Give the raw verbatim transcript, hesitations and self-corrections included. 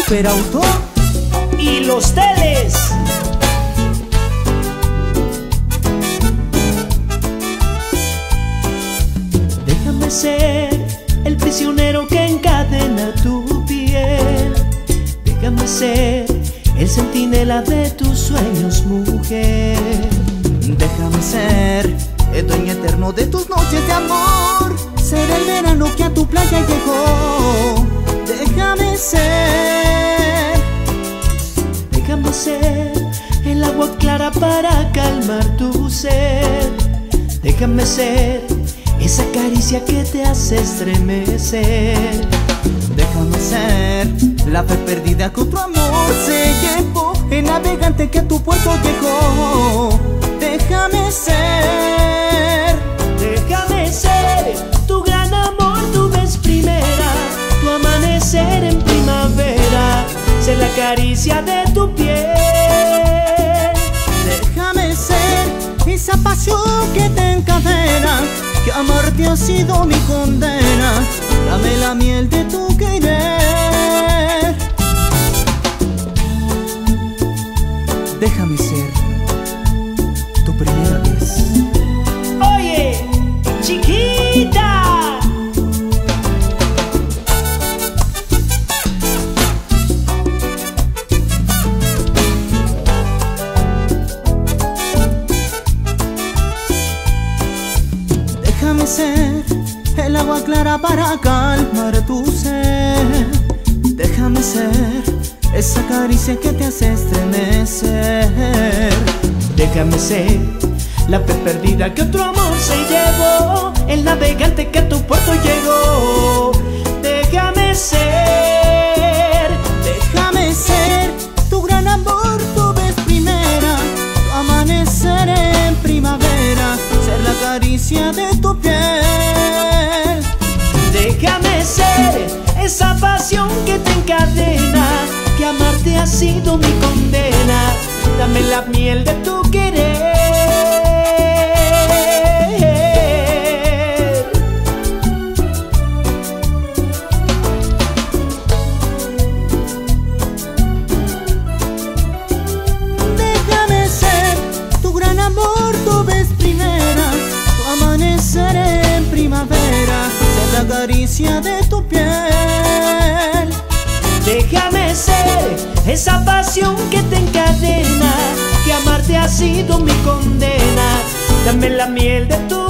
Superauto y los teles. Déjame ser el prisionero que encadena tu piel. Déjame ser el centinela de tus sueños, mujer. Déjame ser el dueño eterno de tus noches de amor. Ser el verano que a tu playa llegó. Déjame ser. Déjame ser el agua clara para calmar tu sed. Déjame ser esa caricia que te hace estremecer. Déjame ser la fe perdida que otro amor se llevó. El navegante que a tu puerto llegó. Déjame ser. Déjame ser tu gran amor, tu vez primera, tu amanecer en primavera, ser la caricia de tu piel. Déjame ser esa pasión que te encadena, que amarte ha sido mi condena. Dame la miel de tu querer. Déjame ser tu primera vez. Oye, chiquita, déjame ser el agua clara para calmar tu sed. Déjame ser esa caricia que te hace estremecer. déjame ser la fe perdida que otro amor se llevó, el navegante que a tu puerto llegó. Déjame ser. Déjame ser tu gran amor, tu vez primera, tu amanecer en primavera, ser la caricia de tu piel. Déjame ser esa pasión que te encadena, que amarte ha sido mi condena. Dame la miel de tu querer. Déjame ser tu gran amor, tu vez primera, tu amanecer en primavera, ser la caricia de tu piel. Déjame ser esa pasión que te encadena, que amarte ha sido mi condena. Dame la miel de tu